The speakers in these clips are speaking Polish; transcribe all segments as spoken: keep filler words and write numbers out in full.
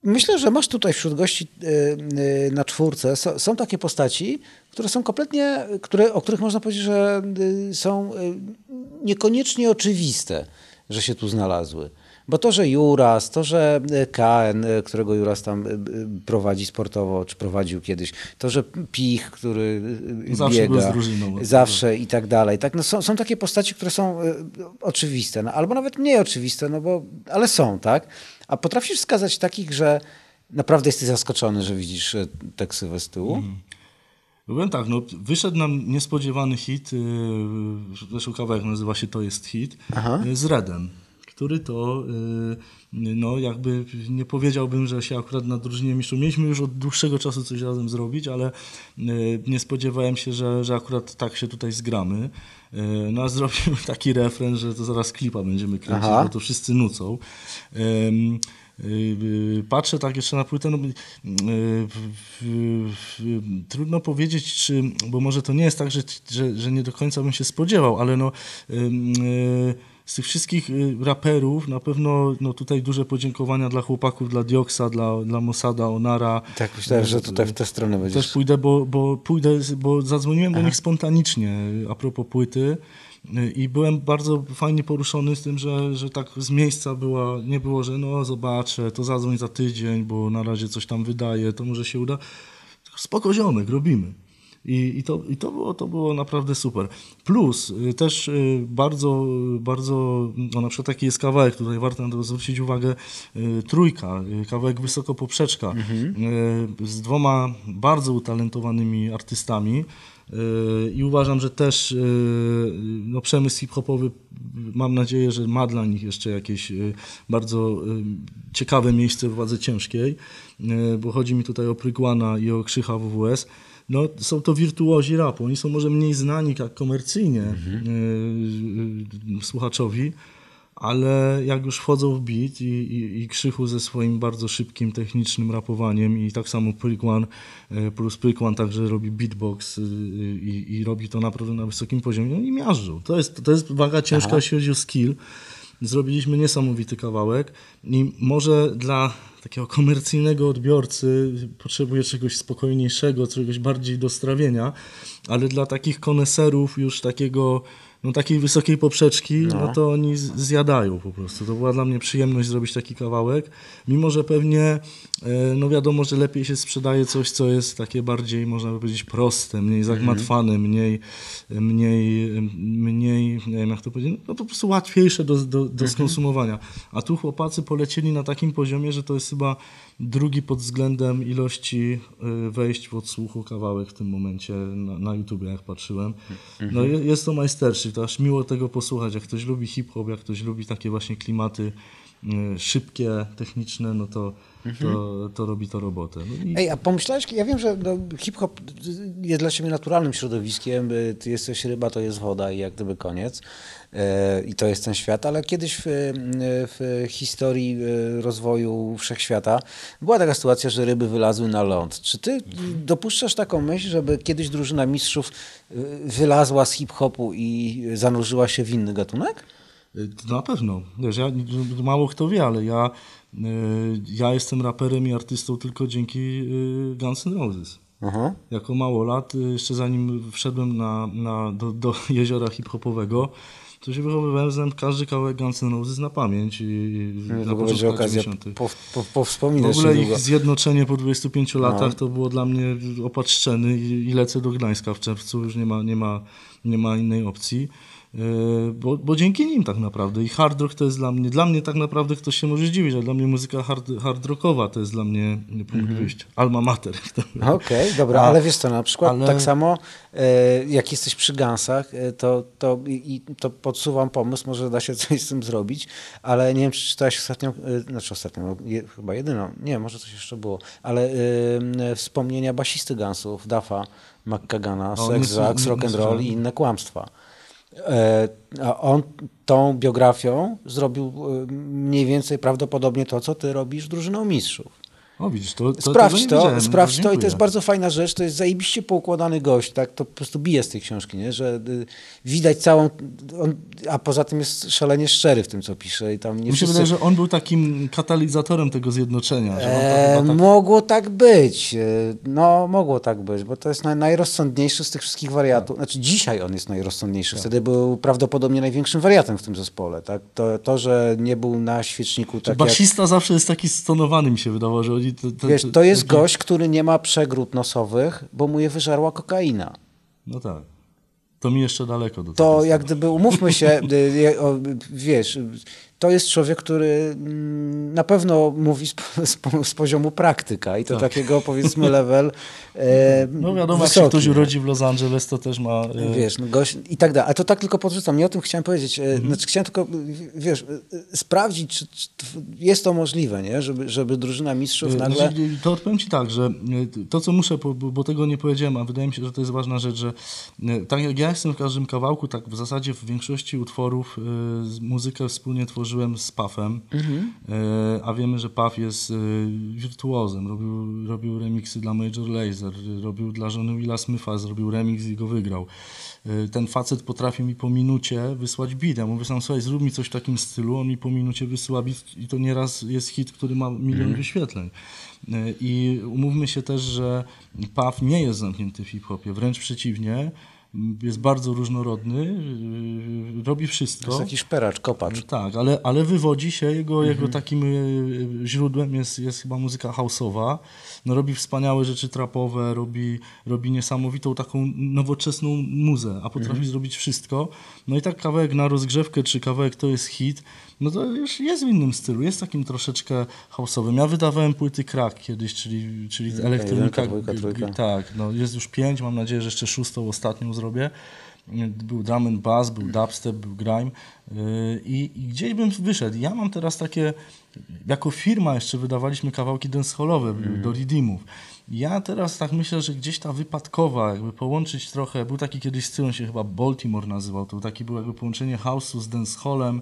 myślę, że masz tutaj wśród gości na czwórce, są takie postaci, które są kompletnie, które, o których można powiedzieć, że są niekoniecznie oczywiste, że się tu znalazły. Bo to, że Juras, to, że K N, którego Juras tam prowadzi sportowo, czy prowadził kiedyś, to, że Pich, który zawsze biega, był z drużyną, zawsze i tak dalej. Tak, no są, są takie postaci, które są oczywiste, no, albo nawet mniej oczywiste, no bo, ale są, tak? A potrafisz wskazać takich, że naprawdę jesteś zaskoczony, że widzisz tę ksywę z tyłu? Mhm. Byłem tak, no wyszedł nam niespodziewany hit, zresztą kawałek nazywa się To jest hit, Aha. z Redem, który to, no jakby nie powiedziałbym, że się akurat na drużynie mistrzów, mieliśmy już od dłuższego czasu coś razem zrobić, ale nie spodziewałem się, że, że akurat tak się tutaj zgramy. No a zrobił taki refren, że to zaraz klipa będziemy kręcić, Aha. bo to wszyscy nucą. Patrzę tak jeszcze na płytę, no, trudno powiedzieć, czy, bo może to nie jest tak, że, że, że nie do końca bym się spodziewał, ale no, z tych wszystkich raperów na pewno no, tutaj duże podziękowania dla chłopaków, dla Dioksa, dla, dla Mossada, Onara. Tak, myślałem, że tutaj w tę stronę będziesz. Też pójdę, bo, bo, pójdę, bo zadzwoniłem Aha. do nich spontanicznie a propos płyty. I byłem bardzo fajnie poruszony z tym, że, że tak z miejsca była, nie było, że no zobaczę, to zadzwoń za tydzień, bo na razie coś tam wydaje, to może się uda. Spoko ziomek, robimy. I, i, to, i to, było, to było naprawdę super. Plus też bardzo, bardzo, no na przykład taki jest kawałek, tutaj warto na to zwrócić uwagę, Trójka, kawałek Wysoko Poprzeczka, mhm. z dwoma bardzo utalentowanymi artystami. I uważam, że też no, przemysł hip-hopowy, mam nadzieję, że ma dla nich jeszcze jakieś bardzo ciekawe miejsce w wadze ciężkiej, bo chodzi mi tutaj o Prygłana i o Krzycha W W S. No, są to wirtuozi rapu, oni są może mniej znani jak komercyjnie mhm. słuchaczowi, ale jak już wchodzą w beat i, i, i Krzychu ze swoim bardzo szybkim, technicznym rapowaniem i tak samo Prykłan, plus Prykłan także robi beatbox i, i robi to naprawdę na wysokim poziomie, oni miażdżą. To jest, to jest waga ciężka, Aha. jeśli chodzi o skill. Zrobiliśmy niesamowity kawałek i może dla takiego komercyjnego odbiorcy potrzebuje czegoś spokojniejszego, czegoś bardziej do strawienia, ale dla takich koneserów już takiego no takiej wysokiej poprzeczki, no. no to oni zjadają po prostu. To była dla mnie przyjemność zrobić taki kawałek, mimo że pewnie, no wiadomo, że lepiej się sprzedaje coś, co jest takie bardziej, można by powiedzieć, proste, mniej zagmatwane, mniej, mniej, mniej, nie wiem jak to powiedzieć, no po prostu łatwiejsze do, do, do skonsumowania. A tu chłopacy polecieli na takim poziomie, że to jest chyba drugi pod względem ilości wejść w odsłuchu kawałek w tym momencie na, na YouTubie, jak patrzyłem. No jest to majstersztyk, to aż miło tego posłuchać. Jak ktoś lubi hip-hop, jak ktoś lubi takie właśnie klimaty szybkie, techniczne, no to, to, to robi to robotę. No i... Ej, a pomyślałeś, ja wiem, że no, hip-hop jest dla ciebie naturalnym środowiskiem, ty jesteś ryba, to jest woda i jak gdyby koniec. I to jest ten świat, ale kiedyś w, w historii rozwoju wszechświata była taka sytuacja, że ryby wylazły na ląd. Czy ty dopuszczasz taką myśl, żeby kiedyś drużyna mistrzów wylazła z hip-hopu i zanurzyła się w inny gatunek? Na pewno. Wiesz, ja, mało kto wie, ale ja, ja jestem raperem i artystą tylko dzięki Guns N' Roses. Aha. Jako małolat, jeszcze zanim wszedłem na, na, do, do jeziora hip-hopowego, to się wychowywałem, znam każdy kawałek Guns N' Roses na pamięć. I w ogóle będzie okazja po, po, po wspominać. W ogóle ich zjednoczenie po dwudziestu pięciu latach no. to było dla mnie opad szczeny i, i lecę do Gdańska w czerwcu, już nie ma, nie ma, nie ma innej opcji. Bo, bo dzięki nim tak naprawdę i hard rock to jest dla mnie, dla mnie tak naprawdę ktoś się może zdziwić, ale dla mnie muzyka hard, hard rockowa to jest dla mnie punkt mm-hmm. wyjścia, alma mater. Okej, okay, dobra, A, ale wiesz co, na przykład ale... tak samo e, jak jesteś przy Gunsach, e, to, to, i, to podsuwam pomysł, może da się coś z tym zrobić, ale nie wiem, czy czytałeś ostatnio, e, znaczy ostatnio, je, chyba jedyną, nie, może coś jeszcze było, ale e, wspomnienia basisty Gunsów, Duffa McKagana, Sex, Drugs, Rock and Roll i inne kłamstwa. A on tą biografią zrobił mniej więcej prawdopodobnie to, co ty robisz drużyną mistrzów. O widzisz, to, to Sprawdź tego nie to, wiedziałem, sprawdź to i to dziękuję. jest bardzo fajna rzecz, to jest zajebiście poukładany gość, tak, to po prostu bije z tej książki, nie, że y, widać całą, on, a poza tym jest szalenie szczery w tym, co pisze i tam nie Mi się wszyscy... wydaje, że on był takim katalizatorem tego zjednoczenia. Że on to E, chyba tak... Mogło tak być, e, no mogło tak być, bo to jest naj, najrozsądniejszy z tych wszystkich wariatów, znaczy dzisiaj on jest najrozsądniejszy, wtedy był prawdopodobnie największym wariatem w tym zespole, tak, to, to że nie był na świeczniku tak jak... Basista zawsze jest taki stonowany, mi się wydawało, że oni... To, to, Wiesz, to jest taki... gość, który nie ma przegród nosowych, bo mu je wyżarła kokaina. No tak. To mi jeszcze daleko do tego. To jak gdyby, umówmy się, y, o, wiesz, to jest człowiek, który mm, na pewno mówi z, z, z poziomu praktyka i to Tak. takiego, powiedzmy, level e, No wiadomo, wysoki. jak się ktoś urodzi w Los Angeles, to też ma... e, Wiesz, no gość i tak dalej. A to tak tylko podrzucam, nie o tym chciałem powiedzieć. E, Znaczy chciałem tylko, wiesz, e, sprawdzić, czy, czy jest to możliwe, nie? Żeby, żeby drużyna mistrzów nagle... To odpowiem ci tak, że to, co muszę, bo, bo tego nie powiedziałem, a wydaje mi się, że to jest ważna rzecz, że tak jak ja jestem w każdym kawałku, tak w zasadzie w większości utworów y, muzykę wspólnie tworzyłem z Puffem, mhm. y, a wiemy, że Puff jest y, wirtuozem, robił, robił remiksy dla Major Lazer, robił dla żony Willa Smitha, zrobił remix i go wygrał. Y, ten facet potrafi mi po minucie wysłać beat. Ja mówię sam, słuchaj, zrób mi coś w takim stylu, on mi po minucie wysyła beat i to nieraz jest hit, który ma milion mhm. wyświetleń. Y, I umówmy się też, że Puff nie jest zamknięty w hip-hopie, wręcz przeciwnie. Jest bardzo różnorodny, robi wszystko. To jest taki szperacz, kopacz. Tak, ale, ale wywodzi się, jego, Mhm. jego takim źródłem jest, jest chyba muzyka house'owa. No, robi wspaniałe rzeczy trapowe, robi, robi niesamowitą taką nowoczesną muzę, a potrafi mhm. zrobić wszystko. No i tak kawałek na rozgrzewkę, czy kawałek to jest hit, no to już jest w innym stylu, jest takim troszeczkę house'owym. Ja wydawałem płyty Crack kiedyś, czyli, czyli Okay, elektronika. jedynka, dwójka, trójka. Tak, no jest już pięć, mam nadzieję, że jeszcze szóstą, ostatnią zrobię. Był drum and bass, był dubstep, był grime i, i gdzieś bym wyszedł. Ja mam teraz takie, jako firma jeszcze wydawaliśmy kawałki dancehallowe mm. do redeemów. Ja teraz tak myślę, że gdzieś ta wypadkowa, jakby połączyć trochę, był taki kiedyś styl, on się chyba Baltimore nazywał, to taki był jakby połączenie house'u z dancehallem.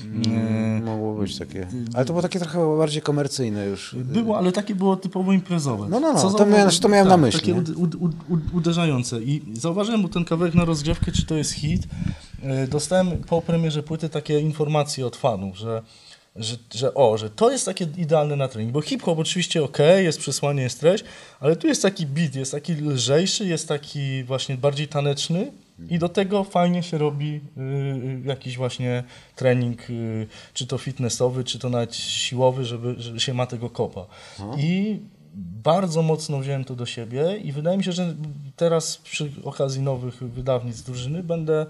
Mm, e, mogło być takie, ale to było takie trochę bardziej komercyjne już. Było, ale takie było typowo imprezowe. No, no, no, Co to, miałem, to miałem tak, na myśli. Takie u, u, u, uderzające i zauważyłem, bo ten kawałek na rozgrzewkę, czy to jest hit, dostałem po premierze płyty takie informacje od fanów, że Że, że o, że to jest takie idealne na trening, bo hip-hop oczywiście okej, okay, jest przesłanie, jest treść, ale tu jest taki beat, jest taki lżejszy, jest taki właśnie bardziej taneczny i do tego fajnie się robi y, jakiś właśnie trening, y, czy to fitnessowy, czy to nawet siłowy, żeby, żeby się ma tego kopa. Aha. I bardzo mocno wziąłem to do siebie i wydaje mi się, że teraz przy okazji nowych wydawnictw drużyny będę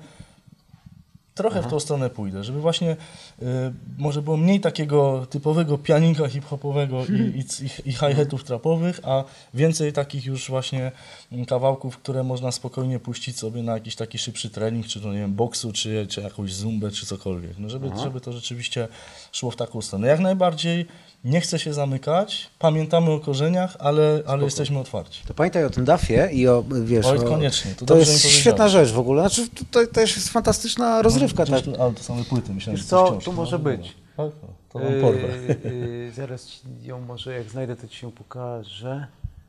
trochę Aha. w tą stronę pójdę, żeby właśnie y, może było mniej takiego typowego pianinka hip-hopowego i, i, i hi-hatów trapowych, a więcej takich już właśnie kawałków, które można spokojnie puścić sobie na jakiś taki szybszy trening, czy to nie wiem, boksu, czy, czy jakąś zumbę, czy cokolwiek. No żeby, żeby to rzeczywiście szło w taką stronę. Jak najbardziej nie chcę się zamykać, pamiętamy o korzeniach, ale, ale jesteśmy otwarci. To pamiętaj o tym dafie i o, wiesz... Oj, o, koniecznie. To, to jest świetna rzecz w ogóle. Znaczy, to, to jest fantastyczna rozrywka. No, tak. tu, ale to same płyty, myślałem, Wiesz że co, książki, tu może no, być. No, to, to wam porwę. Yy, yy, zaraz ci ją może, jak znajdę, to ci się pokażę.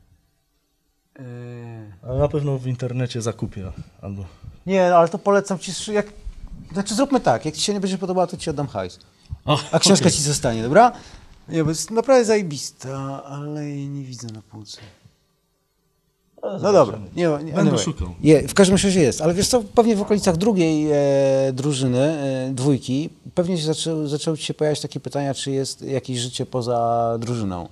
Yy... Ale na pewno w internecie zakupię. Albo... Nie, no, ale to polecam ci, jak... Znaczy zróbmy tak, jak ci się nie będzie podobała, to ci oddam hajs. O, a książka okay. ci zostanie, dobra? Nie, bo jest naprawdę zajebista, ale jej nie widzę na półce. No, no dobra, nie, nie, będę anyway. szukał. Je, w każdym razie jest, ale wiesz co, pewnie w okolicach drugiej e, drużyny, e, dwójki, pewnie się zaczę, zaczęły ci się pojawiać takie pytania, czy jest jakieś życie poza drużyną.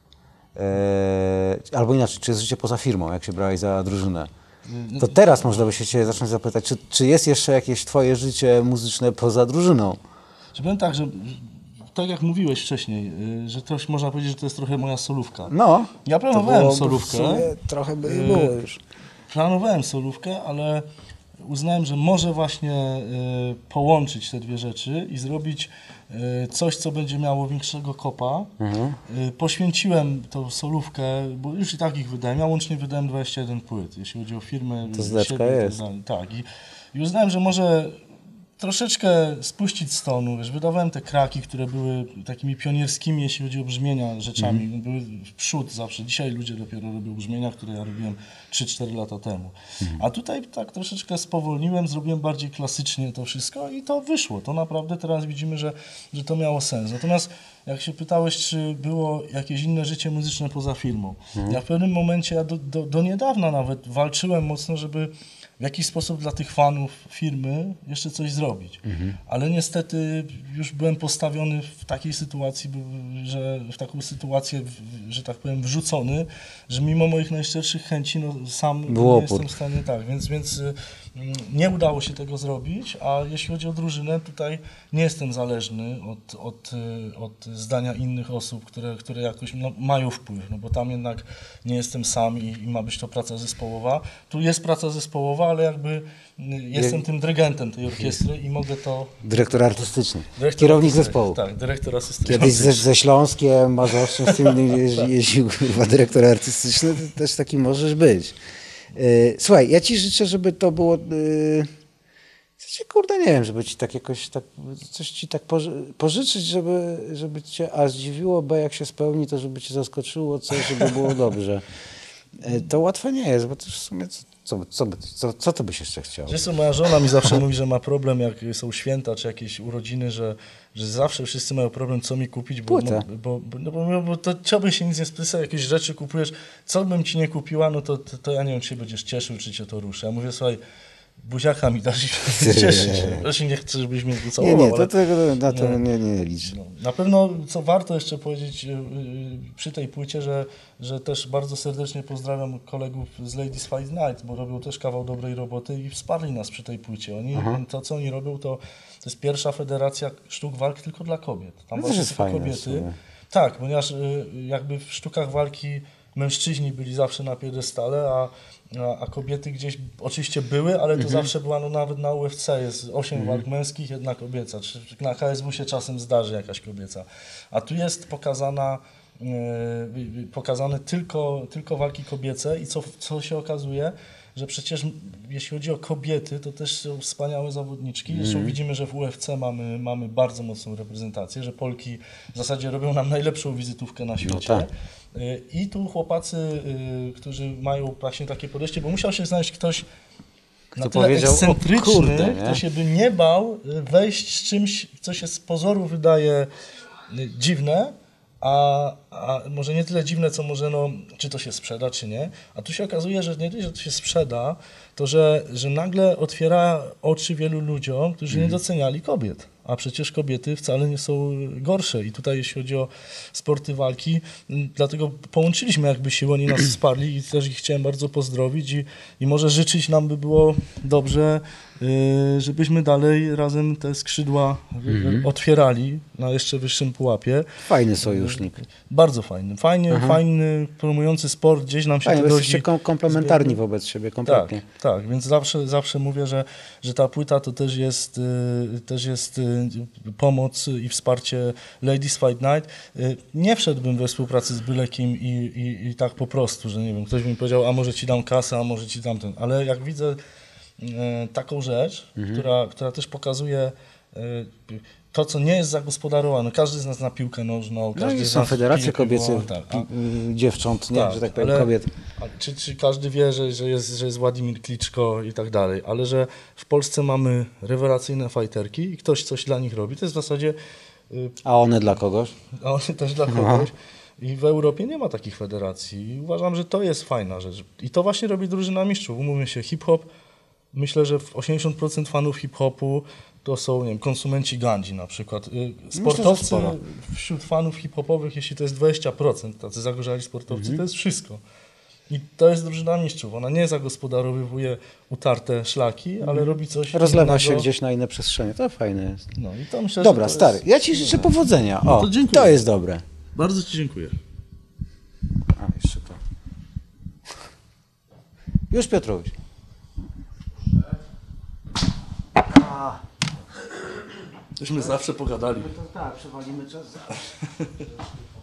E, albo inaczej, czy jest życie poza firmą, jak się brałeś za drużynę. To teraz można by się cię zacząć zapytać, czy, czy jest jeszcze jakieś twoje życie muzyczne poza drużyną? Czy powiem tak, że tak jak mówiłeś wcześniej, że to można powiedzieć, że to jest trochę moja solówka. No. Ja planowałem solówkę. Trochę by było już. Planowałem solówkę, ale uznałem, że może właśnie połączyć te dwie rzeczy i zrobić coś, co będzie miało większego kopa. Mhm. Poświęciłem tą solówkę, bo już i tak ich wydałem. Ja łącznie wydałem dwadzieścia jeden płyt, jeśli chodzi o firmę. To zdeczka jest. Tak. I, I uznałem, że może troszeczkę spuścić z tonu, wiesz, wydawałem te kraki, które były takimi pionierskimi, jeśli chodzi o brzmienia, rzeczami, mm. były w przód zawsze. Dzisiaj ludzie dopiero robią brzmienia, które ja robiłem trzy cztery lata temu. Mm. A tutaj tak troszeczkę spowolniłem, zrobiłem bardziej klasycznie to wszystko i to wyszło. To naprawdę teraz widzimy, że, że to miało sens. Natomiast jak się pytałeś, czy było jakieś inne życie muzyczne poza filmą, mm. ja w pewnym momencie, ja do, do, do niedawna nawet walczyłem mocno, żeby w jakiś sposób dla tych fanów firmy jeszcze coś zrobić. Mhm. Ale niestety już byłem postawiony w takiej sytuacji, że w taką sytuację, że tak powiem, wrzucony, że mimo moich najszczerszych chęci, no sam Było nie jestem w stanie, tak, więc, więc nie udało się tego zrobić, a jeśli chodzi o drużynę, tutaj nie jestem zależny od, od, od zdania innych osób, które, które jakoś no, mają wpływ, no bo tam jednak nie jestem sam i, i ma być to praca zespołowa. Tu jest praca zespołowa, ale jakby jestem tym dyrygentem tej orkiestry i mogę to... Dyrektor artystyczny, dyrektor kierownik artystyczny, zespołu. Tak, dyrektor asystyczny. Kiedyś ze, ze Śląskiem, Mazowieckiem, z tym jeździł chyba dyrektor artystyczny, to też taki możesz być. Słuchaj, ja ci życzę, żeby to było... Znaczy, kurde, nie wiem, żeby ci tak jakoś, tak, coś ci tak poży pożyczyć, żeby, żeby cię A zdziwiło, B jak się spełni, to żeby cię zaskoczyło, C żeby było dobrze. To łatwe nie jest, bo to w sumie co, co, co, co, co to byś jeszcze chciał? Wiesz co, moja żona mi zawsze mówi, że ma problem, jak są święta czy jakieś urodziny, że, że zawsze wszyscy mają problem, co mi kupić, bo, no, bo, no, bo, bo to ciągle się nic nie spyta, jakieś rzeczy kupujesz, co bym ci nie kupiła, no to, to, to ja nie wiem, czy się będziesz cieszył, czy cię to ruszy. Ja mówię, słuchaj, buziaka mi dasz i cieszę się. Ja się nie chcę, żebyś mnie ucałował. Nie, nie, to, to, na to nie, nie liczę. No, na pewno, co warto jeszcze powiedzieć yy, przy tej płycie, że, że też bardzo serdecznie pozdrawiam kolegów z Ladies Fight Night, bo robią też kawał dobrej roboty i wsparli nas przy tej płycie. Oni, to, co oni robią, to, to jest pierwsza federacja sztuk walki tylko dla kobiet. Tam to jest fajne, kobiety. Tak, ponieważ yy, jakby w sztukach walki mężczyźni byli zawsze na piedestale, a A, a kobiety gdzieś oczywiście były, ale to mhm. zawsze była, no nawet na U F C jest osiem mhm. walk męskich, jedna kobieca. Czy na K S W się czasem zdarzy jakaś kobieca. A tu jest pokazana, yy, pokazane tylko, tylko walki kobiece i co, co się okazuje, że przecież jeśli chodzi o kobiety, to też są wspaniałe zawodniczki. Zresztą mm. widzimy, że w U F C mamy, mamy bardzo mocną reprezentację, że Polki w zasadzie robią nam najlepszą wizytówkę na świecie. No tak. I tu chłopacy, którzy mają właśnie takie podejście, bo musiał się znaleźć ktoś kto na tyle ekscentryczny, kurde, kto się by nie bał wejść z czymś, co się z pozoru wydaje dziwne, A, a może nie tyle dziwne, co może, no, czy to się sprzeda, czy nie. A tu się okazuje, że nie tyle, że to się sprzeda, to że, że nagle otwiera oczy wielu ludziom, którzy mm. nie doceniali kobiet. A przecież kobiety wcale nie są gorsze. I tutaj jeśli chodzi o sporty walki, dlatego połączyliśmy jakby siły, oni nas wsparli i też ich chciałem bardzo pozdrowić i, i może życzyć nam by było dobrze, yy, żebyśmy dalej razem te skrzydła mm. otwierali na jeszcze wyższym pułapie. Fajny sojusznik. Bardzo fajny. Fajnie, Aha. fajny, promujący sport, gdzieś nam się Fajnie, to jesteście kom komplementarni zbiorny. wobec siebie, kompletnie. Tak, tak, więc zawsze, zawsze mówię, że, że ta płyta to też jest, yy, też jest yy, pomoc i wsparcie Ladies Fight Night. Nie wszedłbym we współpracy z byle kim i, i, i tak po prostu, że nie wiem, ktoś mi powiedział, a może ci dam kasę, a może ci dam ten. Ale jak widzę e, taką rzecz, mhm. która, która też pokazuje e, to, co nie jest zagospodarowane. Każdy z nas zna piłkę nożną. Każdy no i z są nas federacje kobiece, tak, a, dziewcząt, nie, tak, że tak powiem, ale, kobiet. A, czy, czy każdy wie, że, że, jest, że jest Władimir Kliczko i tak dalej, ale że w Polsce mamy rewelacyjne fajterki i ktoś coś dla nich robi, to jest w zasadzie... Y, a one dla kogoś? A one też dla kogoś. I w Europie nie ma takich federacji. I uważam, że to jest fajna rzecz. I to właśnie robi drużyna mistrzów. Umówmy się, hip-hop, myślę, że osiemdziesiąt procent fanów hip-hopu to są, nie wiem, konsumenci gandzi na przykład. Sportowcy Myślę, wśród fanów hip-hopowych, jeśli to jest dwadzieścia procent, tacy zagorzali sportowcy, mm-hmm. to jest wszystko. I to jest drużyna mistrzów. Ona nie zagospodarowuje utarte szlaki, mm. ale robi coś Rozlewa innego. się gdzieś na inne przestrzenie. To fajne jest. No i to myślę, Dobra, że to stary, jest... ja ci życzę no, powodzenia. O, no to, dziękuję. To jest dobre. Bardzo ci dziękuję. A, jeszcze to. Już Piotruś. A. Myśmy zawsze pogadali. No to tak, przewalimy czas zawsze.